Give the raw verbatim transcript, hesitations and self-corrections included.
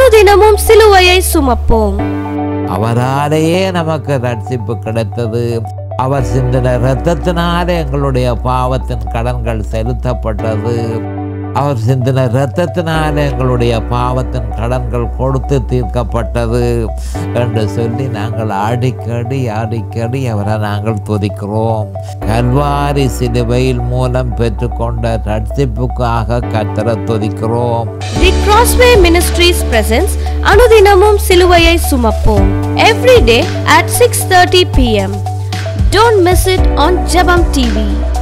அனுதினமும் சிலுவையை சுமப்போம். அவராலேயே நமக்கு ரட்சிப்பு கிடைத்தது. அவர் சிந்தின இரத்தத்தினாலே எங்களுடைய பாவத்தின் கடன்கள் செலுத்தப்பட்டது. அவர் சிந்தின இரத்தத்தினாலே எங்களுடைய பாவத்தின் கடன்கள் கொடுத்து தீர்க்கப்பட்டது என்று சொல்லி நாங்கள் அடிக்கடி அடிக்கடி அவரை நாங்கள் துதிக்கிறோம். கல்வாரி சிலுவையில் மூலம் பெற்றுக்கொண்ட ரட்சிப்புக்காக கர்த்தரை துதிக்கிறோம். The Crossway Ministries presents அனுதினமும் சிலுவையை சுமப்போம் every day at six thirty p m Don't miss it on Jebamtv.